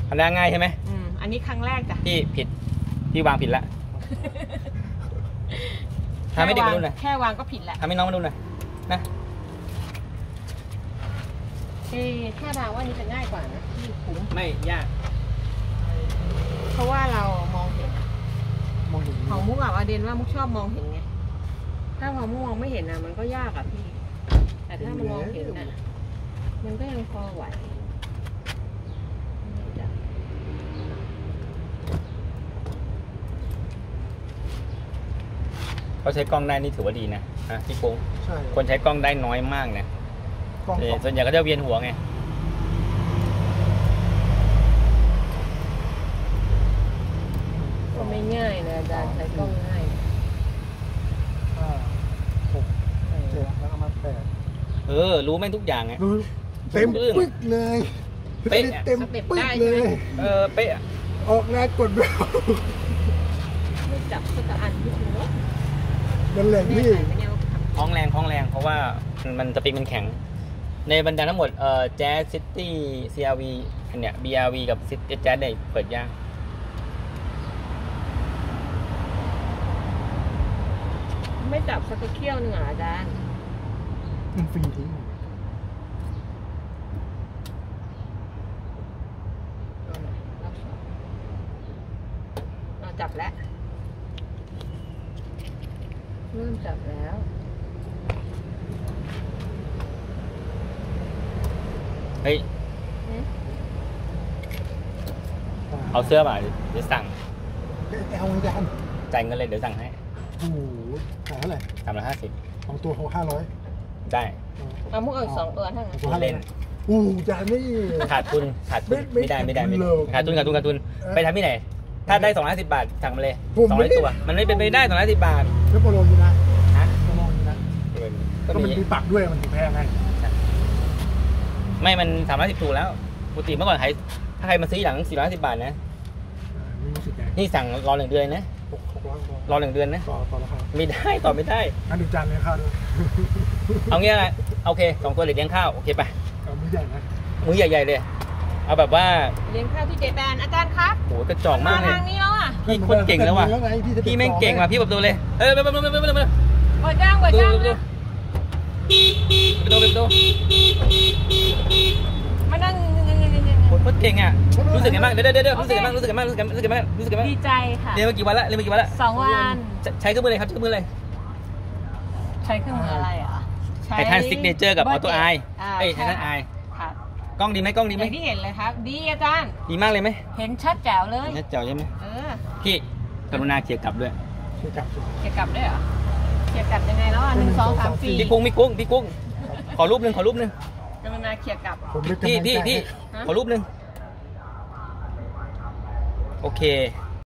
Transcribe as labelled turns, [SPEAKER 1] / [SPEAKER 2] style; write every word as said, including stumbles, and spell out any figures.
[SPEAKER 1] ทำได้ง่ายใช่ไหม
[SPEAKER 2] อืมอันนี้ครั้งแรกจ้ะ
[SPEAKER 1] พี่ผิดพี่วางผิดละทำให้เด็กมาดูหน่อย
[SPEAKER 2] แค่วางก็ผิดแหละ
[SPEAKER 1] ทำให้น้องมาดูหน่อยนะ
[SPEAKER 2] เอ๊แค่วางว่านี้จะง่ายกว่านะพี่คุ้ม
[SPEAKER 1] ไม่ยาก
[SPEAKER 2] เพราะว่าเรามองเห็น
[SPEAKER 3] มองเห็น
[SPEAKER 2] ของมุกอะประเด็นว่ามุกชอบมองเห็นไงถ้าของมุกมองไม่เห็นอะมันก็ยากอะพี่แต่ถ้ามันมองเห็นอะมันก็ยังพอไหว
[SPEAKER 1] เขาใช้กล้องได้นี่ถือว่าดีนะฮะพี่โป้ง
[SPEAKER 3] ใช่
[SPEAKER 1] คนใช้กล้องได้น้อยมากนะส่วนใหญ่ก็จะเวียนหัวไง
[SPEAKER 2] ก็ไม่ง่ายนะอาจารย์ใช้กล้องง่าย
[SPEAKER 3] ห้าหกเจ็ดแล้วก็มาแปด
[SPEAKER 1] เออรู้แม่งทุกอย่างไง
[SPEAKER 3] เต็มปึ๊กเลยเป๊ะเต็มปึ๊กเลย
[SPEAKER 1] เออเป๊ะ
[SPEAKER 3] ออกแรงกดเบล
[SPEAKER 2] ไม่จับสักอันที่คุณเนาะ
[SPEAKER 3] นั่นแหละพี่
[SPEAKER 1] คล้องแรงคล้องแรงเพราะว่ามันสปริงมันแข็งในบรรดาทั้งหมดเอ่อแจ๊สซิตี้ ซี อาร์ วี อันเนี้ย บี อาร์ วี กับแจ๊สเนี่ยเปิดยาก
[SPEAKER 2] ไม่จับสักเขี้ยวหนึ่งอ่ะอาจารย์
[SPEAKER 3] มันฟรีทิ้ง
[SPEAKER 2] เราจับแล้วเริ่มจับแล้ว
[SPEAKER 1] เฮ้ยเอาเสื้อมาเดี๋ยวสั่ง
[SPEAKER 3] เอาไว้ยัน
[SPEAKER 1] จ่ายเงินเลยเดี๋ยวสั่งให้
[SPEAKER 3] โอ้โหขายเท่าไหร่
[SPEAKER 1] สามร้อยห้าสิบ
[SPEAKER 3] สองตัวหกห้าร้อย
[SPEAKER 1] ได้
[SPEAKER 2] เอามุกเอาสองตัวเท่านั้น
[SPEAKER 3] เล่นอู้จานนี่
[SPEAKER 1] ขาดทุนขาดทุนไม่ได้ไม่ได้ไม่ได้ขาดทุนขาดทุนขาดทุนไปทำที่ไหนถ้าได้สองร้อยสิบบาทสั่งมาเลยสองร้อยตัวมันไม่เป็นไปได้สองร้อยสิบบาท
[SPEAKER 3] แล้วโปรโลอยู่นะ
[SPEAKER 1] ฮะ
[SPEAKER 3] โปรโลอยู่นะก็มันมีปักด้วยมันถึงแพงไง
[SPEAKER 1] ไม่มันสามร้อยสิบถูกแล้วปกติเมื่อก่อนใครถ้าใครมาซื้อหลังสี่ร้อยสิบบาทนะนี่สั่งรอหนึ่งเดือนนะรอหนึ่งเดือนนะ
[SPEAKER 3] ต่อต่อราคา
[SPEAKER 1] ไม่ได้ต่อไม่ได้
[SPEAKER 3] งั้นดูจานเลี้ยงข้าวด้วย
[SPEAKER 1] เอางี้อะไรโอเคสองตัวเลี้ยงข้าวโอเคไป
[SPEAKER 3] เอามื้อใหญ่นะ
[SPEAKER 1] มื้อใหญ่ๆเลยเอาแบบว่า
[SPEAKER 2] เลี้ยงข้าวที่เจแปนอาจารย์ครับ
[SPEAKER 1] โหกระจอกมากเลย
[SPEAKER 2] ทางนี้แล้วอ่ะ
[SPEAKER 1] พี่คนเก่งแล้วว่ะพี่แม่งเก่งว่ะพี่แบบตัวเลยเออไปไปไปไปไปไปไป
[SPEAKER 2] เปิดย่างเปิดย่างเลย
[SPEAKER 1] ไปดูไปดู
[SPEAKER 2] มานั่ง
[SPEAKER 1] คนเก่งอ่ะรู้สึกไงบ้างเดี๋ยวเดี๋ยวเดี๋ยวรู้สึกไงบ้างรู้สึกไงบ้างรู้สึกไงรู้สึกไงบ้างรู้สึกไงบ้าง
[SPEAKER 2] ดีใจค่ะ
[SPEAKER 1] เรียนมากี่วันละเรียนมากี่วันละ
[SPEAKER 2] สองวัน
[SPEAKER 1] ใช้เครื่องมือเลยครับใช้เครื่องมือเลย
[SPEAKER 2] ใช้เครื่องมืออะไรอ่ะ
[SPEAKER 1] ไททันซิกเนเจอร์กับออโต้ไอเอ้ยไททันไอกล้องดีไหมกล้องดีไหม
[SPEAKER 2] ที่เห็นเลยครับดีอาจารย์
[SPEAKER 1] ดีมากเลยไหม
[SPEAKER 2] เห็นชัดแจ๋วเลย
[SPEAKER 1] ชัดแจ๋วใช่ไหม
[SPEAKER 2] เออ
[SPEAKER 1] พี่กรุณาเขียนกลับด้วย
[SPEAKER 3] เขียนกลับ
[SPEAKER 2] เขียนกลับด้วยเหรอเขียนกลับยังไงแล้วอ่ะหนึ่งสองสามสี่
[SPEAKER 1] พี่กุ้งพี่กุ้งพี่กุ้งขอรูปหนึ่งขอรูปหนึ่ง
[SPEAKER 2] กรุณาเขียนกลับ
[SPEAKER 1] พี่พี่พี่ขอรูปหนึ่งโอเค